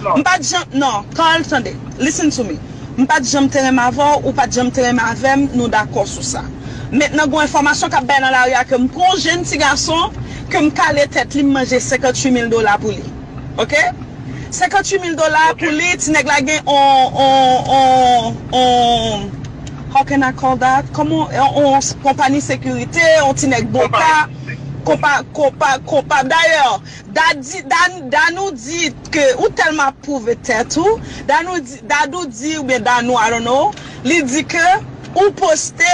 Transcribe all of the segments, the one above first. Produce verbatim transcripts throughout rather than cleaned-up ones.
M'pas jam, non, Carl, attendez, listen to me. M'pas jam terem avant ou pas jam terem avem, nous d'accord sur ça. Maintenant, gon information qu'a ben dans l'arrière que m'prend jeune petit garçon que m'cale tête li manger cinquante-huit mille dollars pour lui. OK? cinquante-huit mille dollars pour lui, ti nèg la gen on on on how can I call that? Comment on compagnie sécurité, on ti nèg boka. Compa, compa, compa. D'ailleurs, Dan nous dit que, ou tellement prouvé tête ou, Dan nous dit, Dan nous dit, ou bien Dan nous, I don't know, il dit que, ou poster,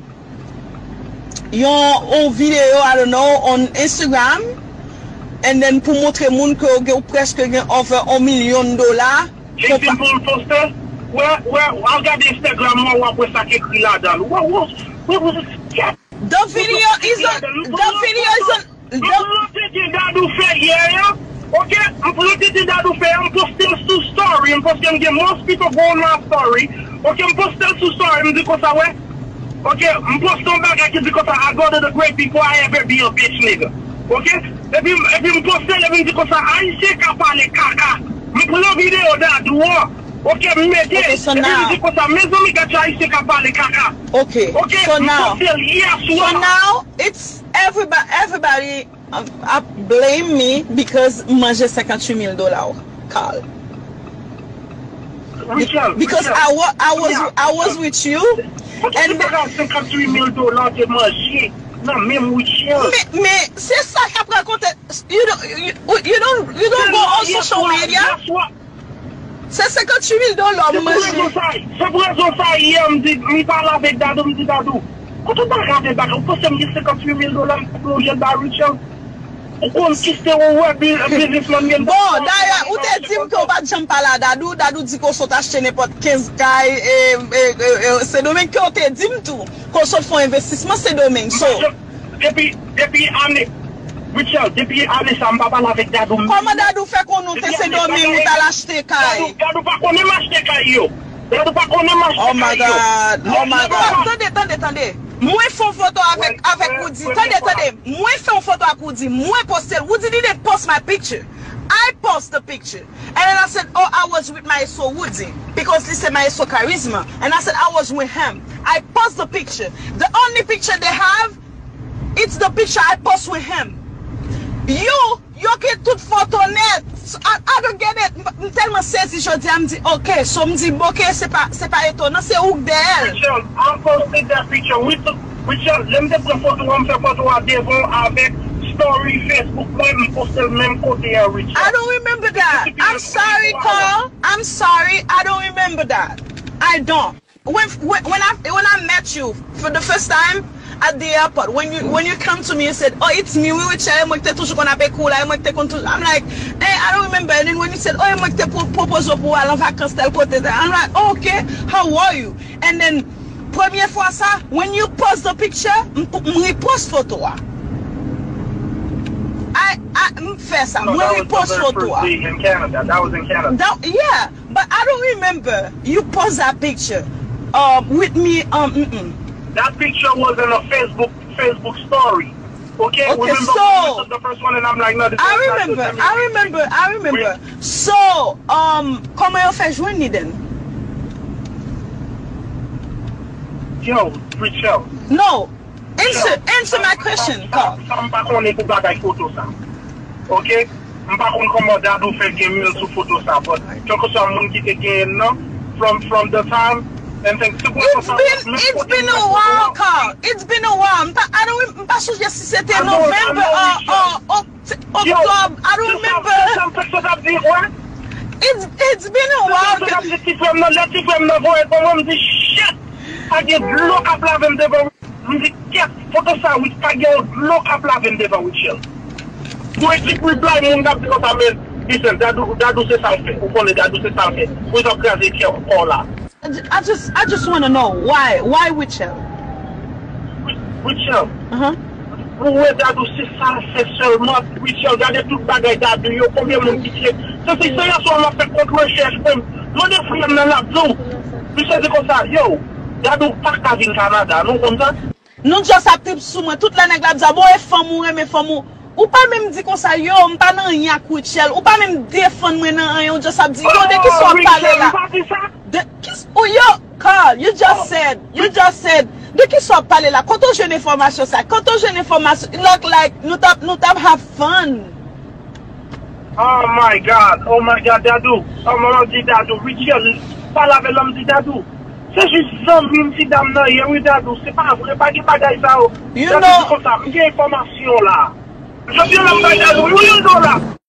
yon vidéo, I don't know, on Instagram, and then pour montrer moun que ou presque over un million de dollars. J'ai dit pour le poster, ouais, ouais, regarde Instagram, moi, ou après ça qui écrit là-dedans. What was, what was it? The video is on. The video is on. The okay, I'm posting that I'm posting to story. I'm posting the most people go on my story. Okay, I'm posting to story because I went. Okay, I'm posting back because I go to the great before I ever be a bitch nigga. Okay, if you if you posting because I say kapale kaka. I'm pulling video that do what. Okay, okay, so now. Okay, okay, so now. So now it's everybody. Everybody uh, uh, blame me because manger cinquante-huit mille dollars, Carl. Richard, because Richard. I was I was yeah. I was with you, and cinquante-huit mille dollars de manger. Non, même Richard. Mais mais c'est ça qu'après raconter. You don't you, you don't you don't go on social media. C'est cinquante-huit mille dollars, monsieur. C'est pour raison ça, hier, je parle avec Dadou, je dis Dadou. Quand on parle avec Dadou, on peut se dire cinquante-huit mille dollars pour le projet de Richard. On compte quitter au web, businessman. Bon, d'ailleurs, où t'es dit qu'on va jamais parler à Dadou, Dadou dit qu'on saute acheter n'importe quinze cailles, et c'est domaine qu'on t'a dit tout. Qu'on saute faire investissement, c'est domaine. Depuis, depuis année. Richard, depuis année, ça m'a parlé avec Dadou. Comment Dadou fait qu'on nous fait ces domaines où t'as l'acheté caille? Dadou pas qu'on aime acheter caille yo. Dadou pas qu'on aime acheter caille. Oh my God, oh my God. Attendez, attendez, attendez. Moi fais une photo avec avec Woody. Attendez, attendez. Moi fais une photo avec Woody. Moi poster. Woody didn't post my picture. I post the picture. And then I said, oh, I was with my so Woody. Because this is my so charisma. And I said, I was with him. I post the picture. The only picture they have, it's the picture I post with him. You, you get toute photo net. I, I don't get it. Tellement saisi, je dis, je dis, ok, so me dit, ok, c'est pas, c'est pas étonnant, c'est où d'elle. Richard, I posted that picture. Richard, let me prendre photo, on fait photo à devant avec story Facebook, moi, je poste le même côté à Richard. I don't remember that. I'm sorry, Carl. I'm sorry. I don't remember that. I don't. When, when, when I, when I met you for the first time, at the airport, when you when you come to me and said, oh, it's me, we were chatting, I'm like, hey, I don't remember. And then when you said, oh, I'm like, I'm like, oh, okay, how are you? And then, première fois ça, when you post the picture, I post photo. I I fais ça. No, when we post photo. In Canada, that was in Canada. That, yeah, but I don't remember you post that picture, um, with me, um. Mm -mm. That picture was in a Facebook Facebook story. Okay, okay remember so the first one, and I'm like, no, this I is remember, not I remember, I remember. So, um, comment on fait joindre then? Yo, Richard. No, answer, answer my question, Carl. I'm pas connais pour bagaille photo ça. Okay, I'm pas connais comment Dadou fait game sur photo ça, but quelque chose mon qui te gagne non from from the time. And it's been it's been a while, Carl. It's been a while. I don't pas sûr si c'était November or or October. I don't remember. It's it's been a while. I get look up lavem devant. We get photo ça with I get look up lavem devant with you. Do it keep reply mon gars because I mean listen, Dadou Dadou c'est ça fait. Ou connaît Dadou c'est ça fait. Vous avez casé qui all là. I just, I just want to know why, why Witchell? Witchell. Uh huh. Pourquoi Dadou c'est ça, c'est seulement Witchell. Regardez toute bagaille Dadou, yo combien mon qui tient. Ça c'est ça, ça on a fait contre recherche même. L'on est frère dans la zone. Puis c'est comme ça, yo. Dadou pas qu'à venir Canada, non comme ça. Non just a type sous moi toute la nèg la dit bon et femme ou mais femme ou ou pas même dit comme ça, yo, on pas nan rien à Kuchel, ou pas même défendre moi nan rien, ou just a dit, yo, de qui sont parlé là? De qui, oh yo, Carl, you just said, you just said, de qui sont parlé là? Quand on jeune information ça, quand on jeune information, look like, nous tap, nous tap have fun. Oh my God, oh my God, Dadou, oh maman dit Dadou, Richard, parle avec l'homme dit Dadou. C'est juste ça, même si dame nan, y'a oui Dadou, c'est pas vrai, pas de bagaille ça. You know, comme ça, j'ai information là. Je viens là, Dadou, oui ou non là?